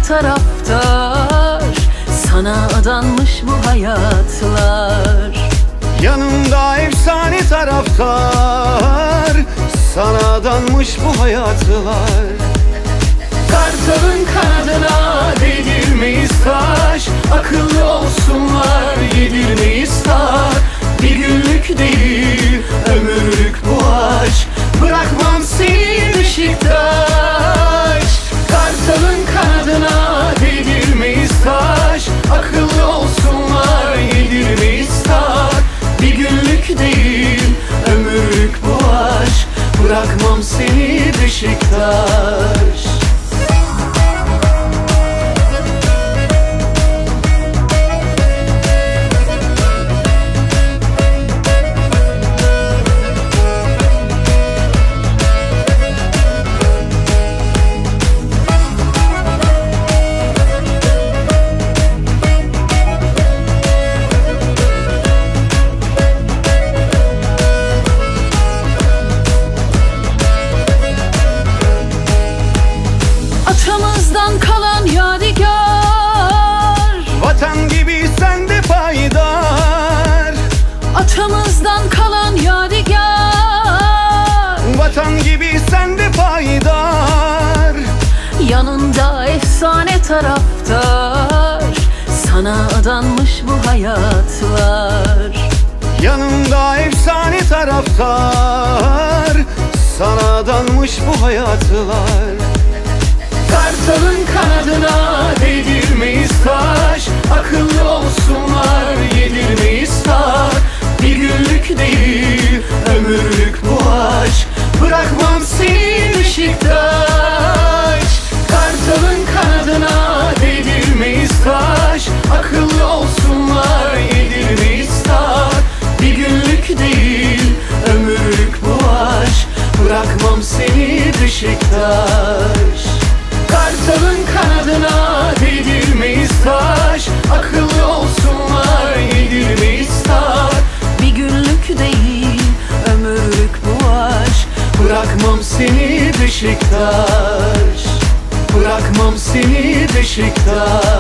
taraftar, sana adanmış bu hayatlar. Yanımda efsane taraftar, sana adanmış bu hayatlar. Kartalın kanadına değdirmeyiz taş, akıllı olsunlar yedirmeyiz taş. Bir günlük değil ömürlük bu aşk, bırakmam seni Beşiktaş. Kartalın kanadına değdirmeyiz taş, akıllı olsunlar yedirmeyiz taş. Bir günlük değil ömürlük bu aşk, bırakmam seni Beşiktaş. Atamızdan kalan yadigar, Vatan gibi sende payidar. atamızdan kalan yadigar. Vatan gibi sende payidar. Yanında efsane taraftar, sana adanmış bu hayatlar. Yanımda efsane taraftar, sana adanmış bu hayatlar. Kartalın kanadına değdirmeyiz taş, akıllı olsunlar yedirmeyiz taş. Bir günlük değil ömürlük bu aşk, bırakmam seni Beşiktaş. Kartalın kanadına değdirmeyiz taş, akıllı olsunlar yedirmeyiz taş. Bir günlük değil ömürlük bu aşk, bırakmam seni Beşiktaş. Kartalın kanadına değdirmeyiz taş, akıllı olsunlar yedirmeyiz taş. Bir günlük değil ömürlük bu aşk, bırakmam seni Beşiktaş. Bırakmam seni Beşiktaş.